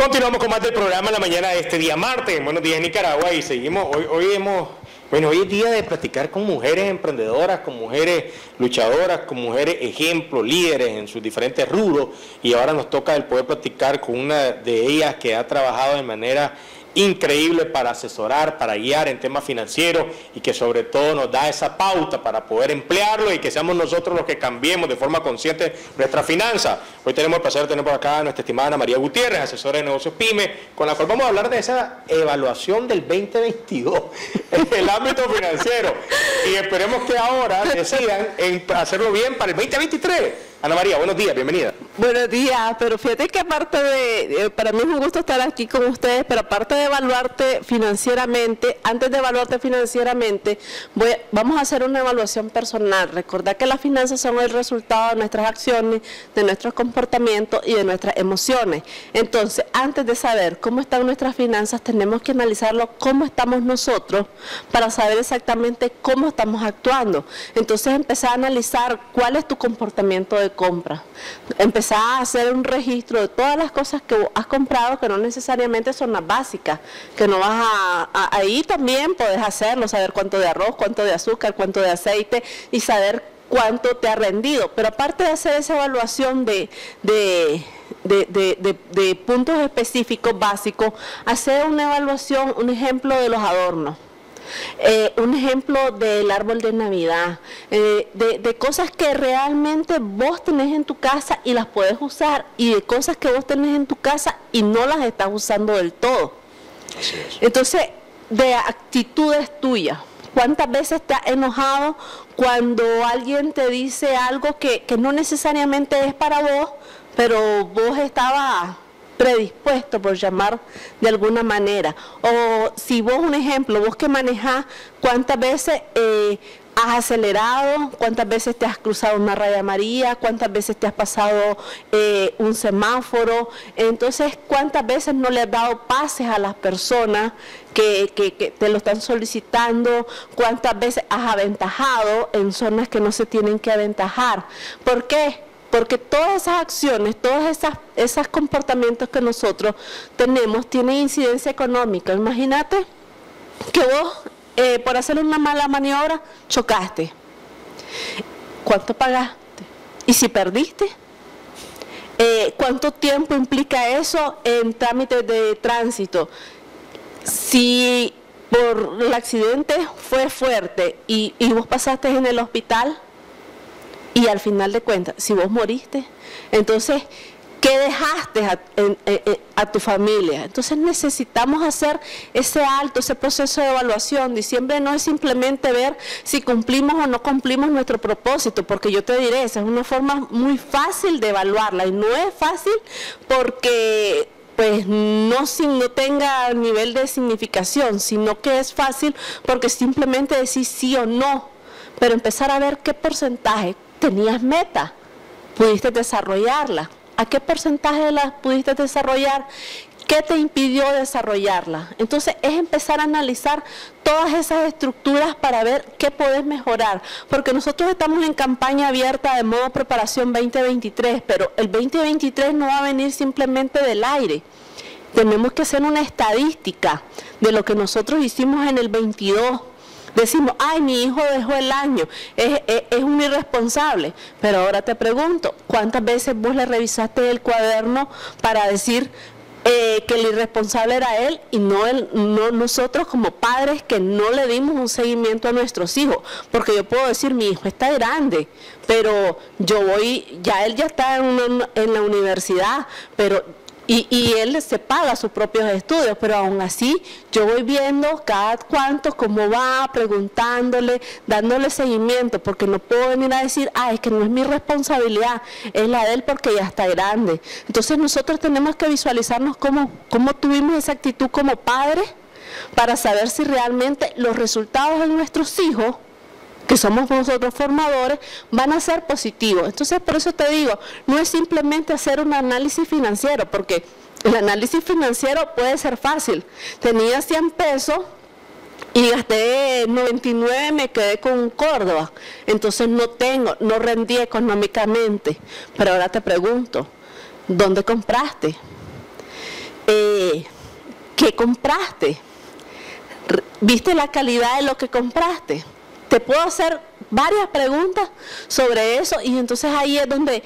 Continuamos con más del programa en la mañana de este día martes. Buenos días, Nicaragua, y seguimos. Hoy es día de platicar con mujeres emprendedoras, con mujeres luchadoras, con mujeres ejemplo, líderes en sus diferentes rubros, y ahora nos toca el poder platicar con una de ellas que ha trabajado de manera increíble para asesorar, para guiar en temas financieros, y que sobre todo nos da esa pauta para poder emplearlo y que seamos nosotros los que cambiemos de forma consciente nuestra finanza. Hoy tenemos el placer de tener por acá a nuestra estimada Ana María Gutiérrez, asesora de negocios PYME, con la cual vamos a hablar de esa evaluación del 2022 en el ámbito financiero, y esperemos que ahora decidan hacerlo bien para el 2023. Ana María, buenos días, bienvenida. Buenos días, pero fíjate que aparte de, para mí es un gusto estar aquí con ustedes, pero aparte de evaluarte financieramente, antes de evaluarte financieramente, vamos a hacer una evaluación personal. Recordad que las finanzas son el resultado de nuestras acciones, de nuestros comportamientos y de nuestras emociones. Entonces, antes de saber cómo están nuestras finanzas, tenemos que analizarlo cómo estamos nosotros para saber exactamente cómo estamos actuando. Entonces, empezar a analizar cuál es tu comportamiento de compra. Empezar a hacer un registro de todas las cosas que has comprado, que no necesariamente son las básicas, que no vas ahí también puedes hacerlo, saber cuánto de arroz, cuánto de azúcar, cuánto de aceite, y saber cuánto te ha rendido. Pero aparte de hacer esa evaluación de puntos específicos básicos, hacer una evaluación, un ejemplo de los adornos. Un ejemplo del árbol de Navidad, de cosas que realmente vos tenés en tu casa y las podés usar, y de cosas que vos tenés en tu casa y no las estás usando del todo. Así es. Entonces, de actitudes tuyas. ¿Cuántas veces te has enojado cuando alguien te dice algo que no necesariamente es para vos, pero vos estabas predispuesto, por llamar de alguna manera? O si vos, un ejemplo, vos que manejás, ¿cuántas veces has acelerado? ¿Cuántas veces te has cruzado una raya amarilla? ¿Cuántas veces te has pasado un semáforo? Entonces, ¿cuántas veces no le has dado pases a las personas que te lo están solicitando? ¿Cuántas veces has aventajado en zonas que no se tienen que aventajar? ¿Por qué? Porque todas esas acciones, todos esos comportamientos que nosotros tenemos tienen incidencia económica. Imagínate que vos, por hacer una mala maniobra, chocaste. ¿Cuánto pagaste? ¿Y si perdiste? ¿Cuánto tiempo implica eso en trámites de tránsito? Si por el accidente fue fuerte y vos pasaste en el hospital, y al final de cuentas, si vos moriste, entonces, ¿qué dejaste a tu familia? Entonces necesitamos hacer ese alto, ese proceso de evaluación. Diciembre no es simplemente ver si cumplimos o no cumplimos nuestro propósito, porque yo te diré, esa es una forma muy fácil de evaluarla, y no es fácil porque pues no tenga nivel de significación, sino que es fácil porque simplemente decís sí o no, pero empezar a ver qué porcentaje. ¿Tenías meta? ¿Pudiste desarrollarla? ¿A qué porcentaje la pudiste desarrollar? ¿Qué te impidió desarrollarla? Entonces es empezar a analizar todas esas estructuras para ver qué podés mejorar, porque nosotros estamos en campaña abierta de modo preparación 2023, pero el 2023 no va a venir simplemente del aire. Tenemos que hacer una estadística de lo que nosotros hicimos en el 22. Decimos, ay, mi hijo dejó el año, es un irresponsable. Pero ahora te pregunto, ¿cuántas veces vos le revisaste el cuaderno para decir que el irresponsable era él y no nosotros como padres que no le dimos un seguimiento a nuestros hijos? Porque yo puedo decir, mi hijo está grande, pero él ya está en la universidad, pero y él se paga sus propios estudios, pero aún así yo voy viendo cada cuánto, cómo va, preguntándole, dándole seguimiento, porque no puedo venir a decir, es que no es mi responsabilidad, es la de él porque ya está grande. Entonces nosotros tenemos que visualizarnos cómo tuvimos esa actitud como padres, para saber si realmente los resultados de nuestros hijos, que somos nosotros formadores, van a ser positivos. Entonces, por eso te digo, no es simplemente hacer un análisis financiero, porque el análisis financiero puede ser fácil. Tenía 100 pesos y gasté 99, me quedé con Córdoba. Entonces no rendí económicamente. Pero ahora te pregunto, ¿dónde compraste? ¿qué compraste? ¿Viste la calidad de lo que compraste? Te puedo hacer varias preguntas sobre eso y entonces ahí es donde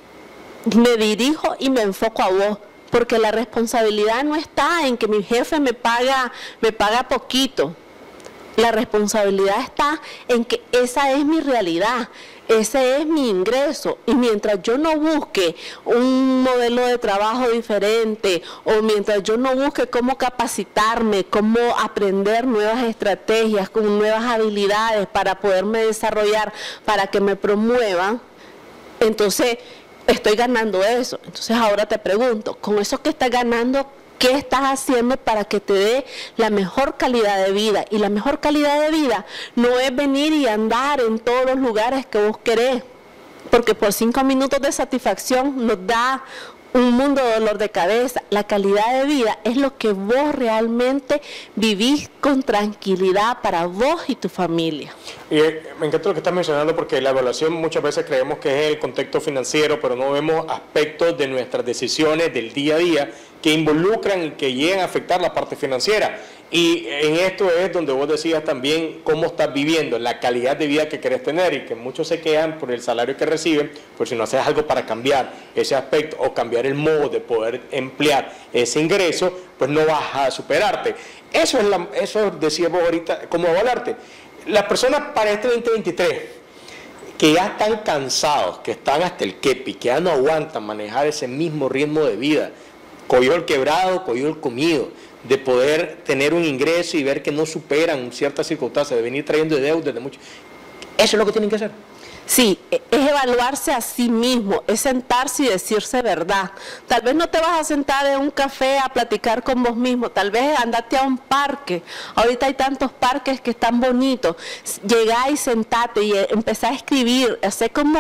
me dirijo y me enfoco a vos, porque la responsabilidad no está en que mi jefe me paga poquito. La responsabilidad está en que esa es mi realidad, ese es mi ingreso, y mientras yo no busque un modelo de trabajo diferente, o mientras yo no busque cómo capacitarme, cómo aprender nuevas estrategias, con nuevas habilidades para poderme desarrollar, para que me promuevan, entonces estoy ganando eso. Entonces ahora te pregunto, con eso que estás ganando, ¿qué estás haciendo para que te dé la mejor calidad de vida? Y la mejor calidad de vida no es venir y andar en todos los lugares que vos querés, porque por 5 minutos de satisfacción nos da un mundo de dolor de cabeza. La calidad de vida es lo que vos realmente vivís con tranquilidad para vos y tu familia. Y me encanta lo que estás mencionando, porque la evaluación muchas veces creemos que es el contexto financiero, pero no vemos aspectos de nuestras decisiones del día a día que involucran y que llegan a afectar la parte financiera. Y en esto es donde vos decías también cómo estás viviendo, la calidad de vida que querés tener, y que muchos se quedan por el salario que reciben, por si no haces algo para cambiar ese aspecto o cambiar el modo de poder emplear ese ingreso, pues no vas a superarte. Eso decías vos ahorita, cómo evaluarte. Las personas para este 2023 que ya están cansados, que están hasta el quepe, que ya no aguantan manejar ese mismo ritmo de vida, coyol quebrado, coyol comido, de poder tener un ingreso y ver que no superan ciertas circunstancias, de venir trayendo deudas de mucho. Eso es lo que tienen que hacer. Sí, es evaluarse a sí mismo, es sentarse y decirse verdad. Tal vez no te vas a sentar en un café a platicar con vos mismo, tal vez andate a un parque. Ahorita hay tantos parques que están bonitos. Llegá y sentate y empezá a escribir, hacer como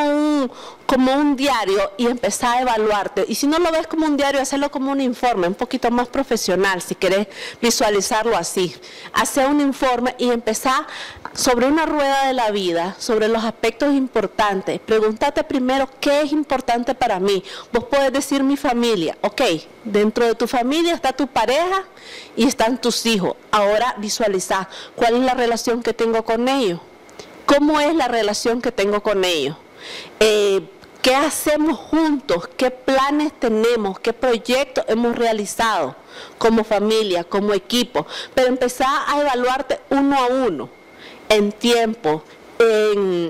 un diario y empezá a evaluarte. Y si no lo ves como un diario, hacerlo como un informe, un poquito más profesional, si querés visualizarlo así. Hacer un informe y empezá sobre una rueda de la vida, sobre los aspectos importantes. Pregúntate primero qué es importante para mí. Vos podés decir mi familia. Ok, dentro de tu familia está tu pareja y están tus hijos. Ahora visualiza cuál es la relación que tengo con ellos. ¿Cómo es la relación que tengo con ellos? ¿Qué hacemos juntos? ¿Qué planes tenemos? ¿Qué proyectos hemos realizado como familia, como equipo? Pero empezar a evaluarte uno a uno, en tiempo, en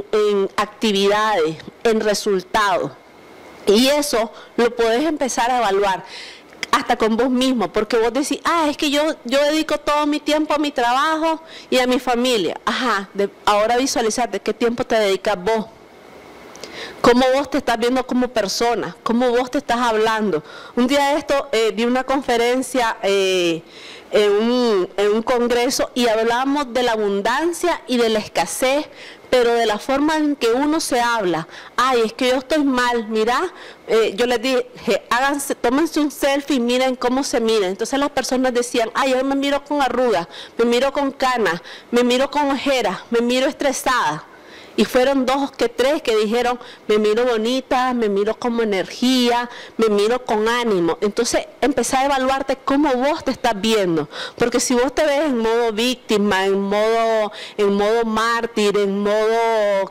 actividades, en resultados. Y eso lo podés empezar a evaluar hasta con vos mismo, porque vos decís, es que yo dedico todo mi tiempo a mi trabajo y a mi familia. Ahora visualizate qué tiempo te dedicas vos. Cómo vos te estás viendo como persona, cómo vos te estás hablando. Un día de esto di una conferencia en un congreso y hablamos de la abundancia y de la escasez, pero de la forma en que uno se habla. Es que yo estoy mal, mira, yo les dije, tómense un selfie y miren cómo se miran. Entonces las personas decían, yo me miro con arrugas, me miro con canas, me miro con ojeras, me miro estresada. Y fueron 2 que 3 que dijeron, me miro bonita, me miro como energía, me miro con ánimo. Entonces, empezá a evaluarte cómo vos te estás viendo. Porque si vos te ves en modo víctima, en modo mártir, en modo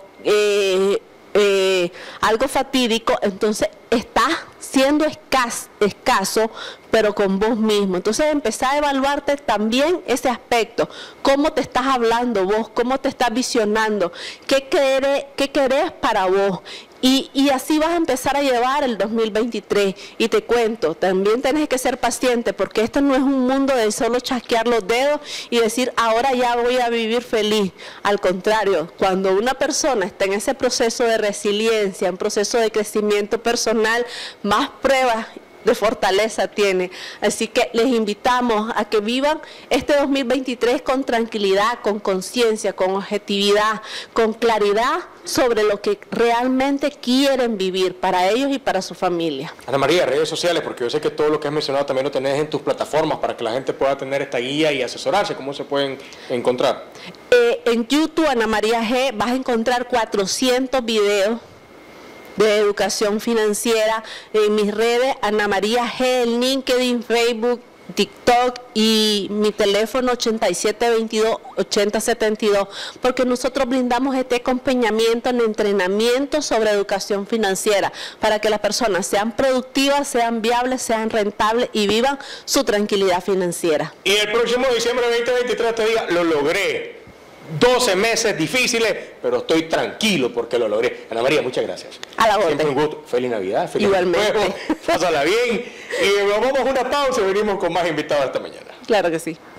algo fatídico, entonces estás siendo escaso, pero con vos mismo. Entonces empezá a evaluarte también ese aspecto, cómo te estás hablando vos, cómo te estás visionando, qué querés para vos. Y así vas a empezar a llevar el 2023. Y te cuento, también tenés que ser paciente, porque esto no es un mundo de solo chasquear los dedos y decir, ahora ya voy a vivir feliz. Al contrario, cuando una persona está en ese proceso de resiliencia, en proceso de crecimiento personal, más pruebas de fortaleza tiene. Así que les invitamos a que vivan este 2023 con tranquilidad, con conciencia, con objetividad, con claridad sobre lo que realmente quieren vivir para ellos y para su familia. Ana María, redes sociales, porque yo sé que todo lo que has mencionado también lo tenés en tus plataformas para que la gente pueda tener esta guía y asesorarse. ¿Cómo se pueden encontrar? En YouTube, Ana María G, vas a encontrar 400 videos de educación financiera. En mis redes, Ana María G, en LinkedIn, Facebook, TikTok y mi teléfono 8722-8072, porque nosotros brindamos este acompañamiento en entrenamiento sobre educación financiera para que las personas sean productivas, sean viables, sean rentables y vivan su tranquilidad financiera. Y el próximo diciembre de 2023 te diga, lo logré. 12 meses difíciles, pero estoy tranquilo porque lo logré. Ana María, muchas gracias. A la orden. Siempre un gusto. Feliz Navidad. Feliz Igualmente. Nuevo. Pásala bien. Y nos vamos a una pausa y venimos con más invitados esta mañana. Claro que sí.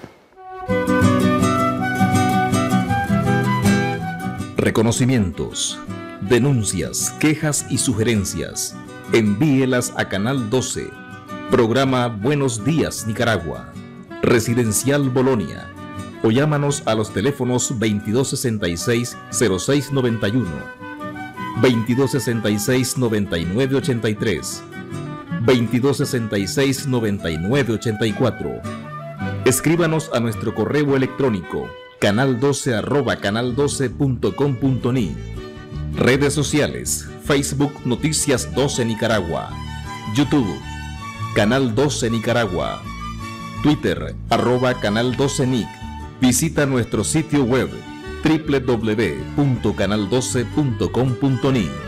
Reconocimientos, denuncias, quejas y sugerencias. Envíelas a Canal 12. Programa Buenos Días Nicaragua. Residencial Bolonia. O llámanos a los teléfonos 2266-0691, 2266-9983, 2266-9984. Escríbanos a nuestro correo electrónico canal12@canal12.com.ni. Redes sociales: Facebook Noticias 12 Nicaragua, YouTube Canal 12 Nicaragua, Twitter @Canal 12 Nic. Visita nuestro sitio web www.canal12.com.ni.